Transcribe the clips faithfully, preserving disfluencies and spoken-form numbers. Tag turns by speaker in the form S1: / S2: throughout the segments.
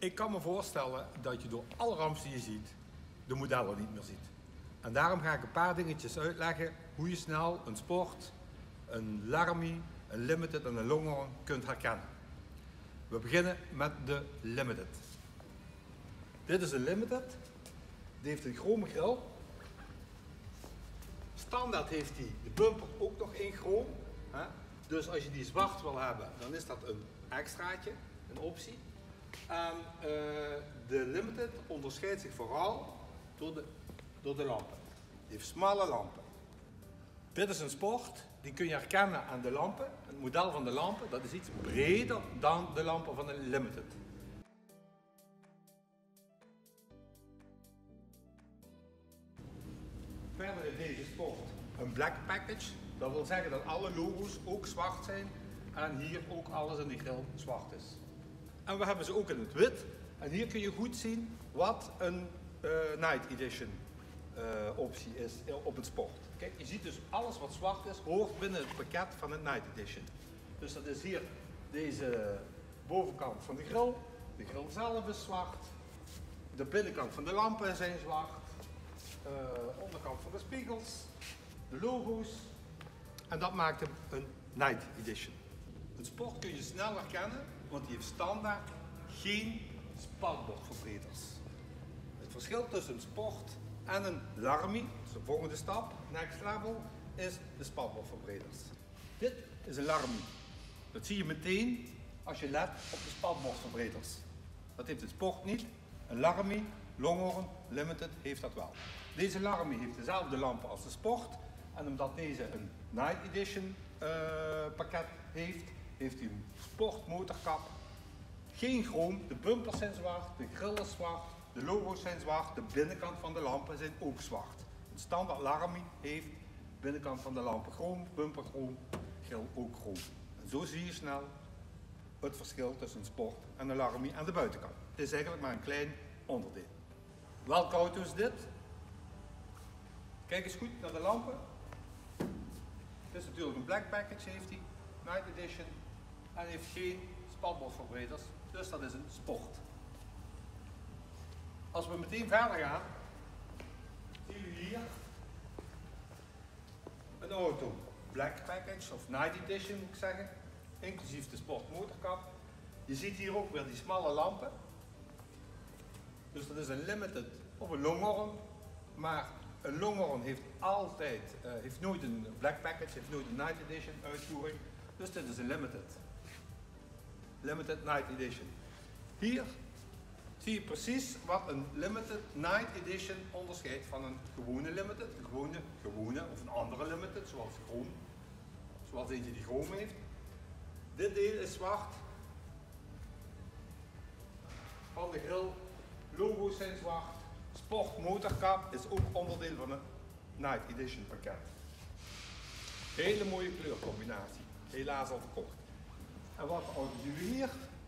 S1: Ik kan me voorstellen dat je door alle ramps die je ziet, de modellen niet meer ziet. En daarom ga ik een paar dingetjes uitleggen hoe je snel een Sport, een Laramie, een Limited en een Longhorn kunt herkennen. We beginnen met de Limited. Dit is een Limited. Die heeft een chrome grill. Standaard heeft hij de bumper ook nog in chroom. Hè? Dus als je die zwart wil hebben, dan is dat een extraatje, een optie. En uh, de Limited onderscheidt zich vooral door de, door de lampen. Die heeft smalle lampen. Dit is een Sport, die kun je herkennen aan de lampen. Het model van de lampen, dat is iets breder dan de lampen van een Limited. Verder is deze Sport een black package. Dat wil zeggen dat alle logo's ook zwart zijn en hier ook alles in de grill zwart is. En we hebben ze ook in het wit. En hier kun je goed zien wat een uh, Night Edition uh, optie is op het Sport. Kijk, je ziet dus alles wat zwart is, hoort binnen het pakket van het Night Edition. Dus dat is hier deze bovenkant van de grill. De grill zelf is zwart. De binnenkant van de lampen zijn zwart. Uh, onderkant van de spiegels. De logo's. En dat maakt hem een Night Edition. Een Sport kun je snel herkennen, want die heeft standaard geen spatbordverbreders. Het verschil tussen een Sport en een Laramie, dus de volgende stap, next level, is de spatbordverbreders. Dit is een Laramie. Dat zie je meteen als je let op de spatbordverbreders. Dat heeft het Sport niet. Een Laramie, Longhorn, Limited heeft dat wel. Deze Laramie heeft dezelfde lampen als de Sport. En omdat deze een Night Edition uh, pakket heeft, heeft hij een Sport motorkap. Geen chroom, de bumpers zijn zwart, de grill is zwart, de logo's zijn zwart, de binnenkant van de lampen zijn ook zwart. Een standaard Laramie heeft binnenkant van de lampen chroom, bumper chroom, grill ook chroom. En zo zie je snel het verschil tussen een Sport en een Laramie aan de buitenkant. Het is eigenlijk maar een klein onderdeel. Welke auto is dit? Kijk eens goed naar de lampen. Het is natuurlijk een black package, heeft hij, Night Edition, en heeft geen spatbordverbreders, dus dat is een Sport. Als we meteen verder gaan, zien we hier een auto, black package of Night Edition moet ik zeggen, inclusief de Sport motorkap. Je ziet hier ook weer die smalle lampen. Dus dat is een Limited of een Longhorn, maar een Longhorn heeft altijd, uh, heeft nooit een black package, heeft nooit een Night Edition uitvoering. Dus dit is een Limited. Limited Night Edition. Hier zie je precies wat een Limited Night Edition onderscheidt van een gewone Limited. Een gewone, gewone of een andere Limited, zoals chroom. Zoals eentje die chroom heeft. Dit deel is zwart. Van de grill. Logo's zijn zwart. Sport motorkap is ook onderdeel van een Night Edition pakket. Hele mooie kleurcombinatie. Helaas al verkocht. En wat voor auto zien we hier?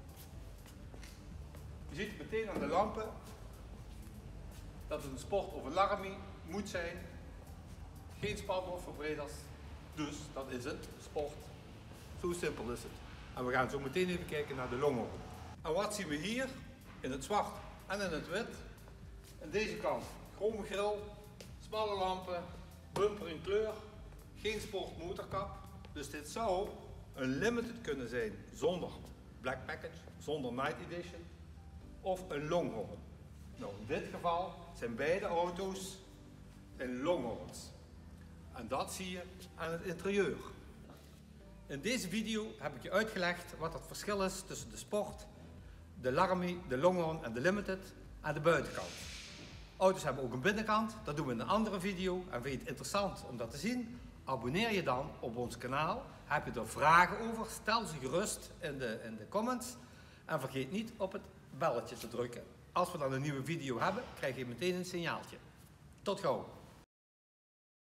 S1: Je ziet meteen aan de lampen dat het een Sport of een Laramie moet zijn. Geen spatbordverbreders. Dus dat is het, Sport. Zo simpel is het. En we gaan zo meteen even kijken naar de Longhorn. En wat zien we hier? In het zwart en in het wit. Aan deze kant chrome grill, smalle lampen, bumper in kleur, geen Sport motorkap. Dus dit zou een Limited kunnen zijn zonder black package, zonder Night Edition of een Longhorn. Nou, in dit geval zijn beide auto's in Longhorns. En dat zie je aan het interieur. In deze video heb ik je uitgelegd wat het verschil is tussen de Sport, de Laramie, de Longhorn en de Limited aan de buitenkant. Auto's hebben ook een binnenkant, dat doen we in een andere video. En vind je het interessant om dat te zien? Abonneer je dan op ons kanaal. Heb je er vragen over? Stel ze gerust in de, in de comments. En vergeet niet op het belletje te drukken. Als we dan een nieuwe video hebben, krijg je meteen een signaaltje. Tot gauw!